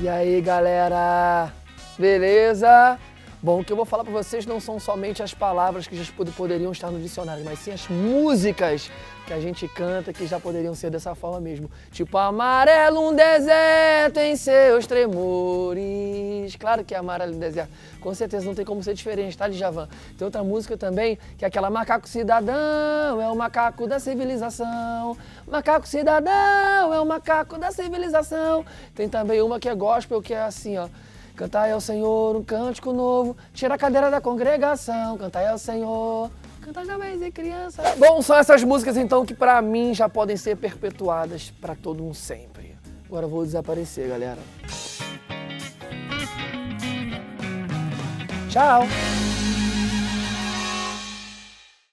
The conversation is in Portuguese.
E aí, galera? Beleza? Bom, o que eu vou falar pra vocês não são somente as palavras que já poderiam estar no dicionário, mas sim as músicas que a gente canta que já poderiam ser dessa forma mesmo. Tipo, amarelo um deserto em seus tremores. Claro que é amarelo um deserto. Com certeza não tem como ser diferente, tá, Djavan? Tem outra música também, que é aquela Macaco Cidadão, é o macaco da civilização. Macaco Cidadão, é o macaco da civilização. Tem também uma que é gospel, que é assim, ó. Cantai ao Senhor um cântico novo, tira a cadeira da congregação, cantai ao Senhor, canta jovens e crianças. Bom, são essas músicas então que pra mim já podem ser perpetuadas pra todo um sempre. Agora eu vou desaparecer, galera. Tchau!